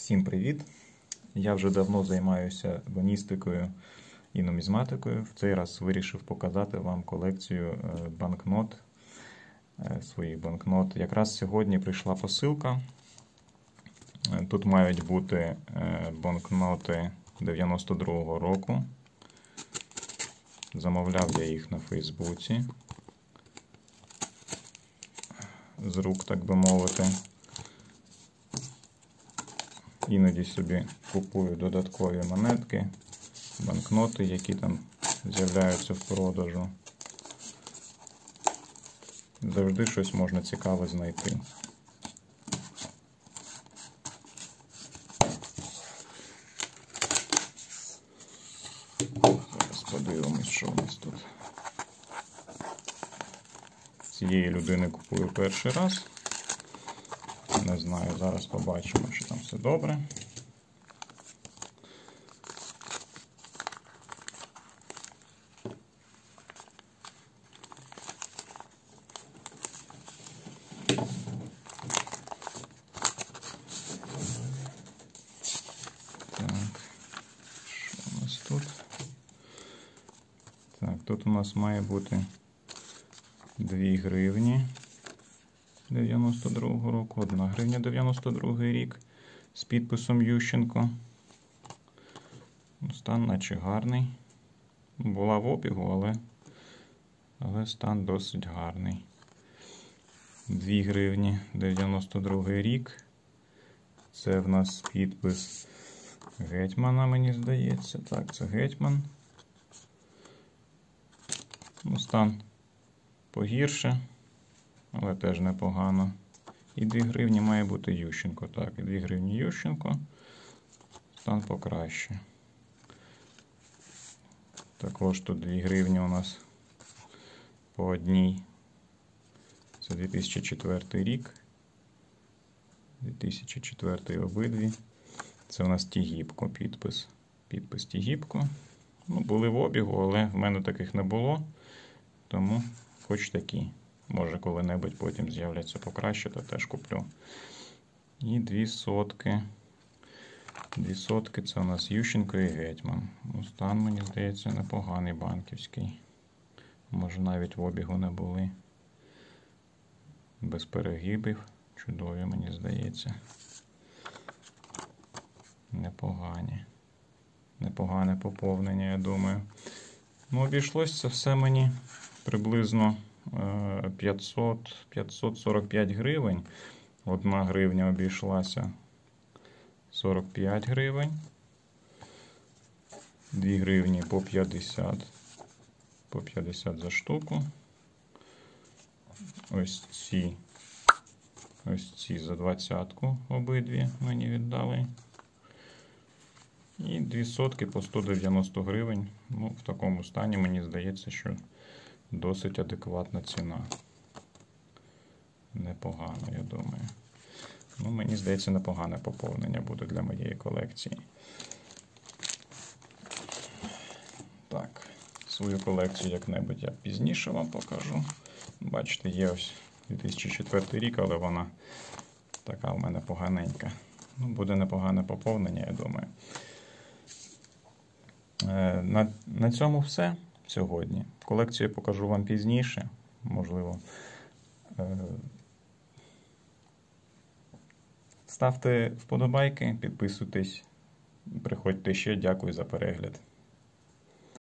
Всім привіт! Я вже давно займаюся боністикою і нумізматикою. В цей раз вирішив показати вам колекцію банкнот, своїх банкнот. Якраз сьогодні прийшла посилка. Тут мають бути банкноти 92-го року. Замовляв я їх на Фейсбуці. З рук, так би мовити. Іноді собі купую додаткові монетки, банкноти, які там з'являються в продажу. Завжди щось можна цікаве знайти. Зараз подивимось, що у нас тут. Цієї людини купую перший раз. Не знаю, зараз побачимо, що там все добре. Так, що у нас тут? Так, тут у нас має бути 2 гривні 92-го року, 1 гривня 92-й рік з підписом Ющенко. Стан наче гарний. Була в обігу, але стан досить гарний. 2 гривні 92-й рік. Це в нас підпис гетьмана, мені здається. Так, це гетьман. Стан погірше, але теж непогано. І 2 гривні має бути Ющенко. Так, і 2 гривні Ющенко. Стан покраще. Також тут 2 гривні у нас по одній. Це 2004 рік. 2004 обидві. Це у нас Тігіпко підпис. Підпис Тігіпко. Були в обігу, але в мене таких не було. Тому хоч такі. Може, коли-небудь потім з'являться покраще, то теж куплю. І 2 сотки. 2 сотки це у нас Ющенко і гетьман. Стан, мені здається, непоганий банківський. Може, навіть в обігу не були. Без перегибів. Чудові, мені здається. Непогані. Непогане поповнення, я думаю. Обійшлось це все мені приблизно 545 гривень. 1 гривня обійшлася 45 гривень. 2 гривні по 50. По 50 за штуку. Ось ці за 20-ку обидві мені віддали. І 2 сотки по 190 гривень. В такому стані, мені здається, що досить адекватна ціна. Непогано, я думаю. Мені здається, непогане поповнення буде для моєї колекції. Так, свою колекцію як-небудь я пізніше вам покажу. Бачите, є ось 2004 рік, але вона така в мене поганенька. Буде непогане поповнення, я думаю. На цьому все сьогодні. Колекцію я покажу вам пізніше, можливо. Ставте вподобайки, підписуйтесь, приходьте ще. Дякую за перегляд.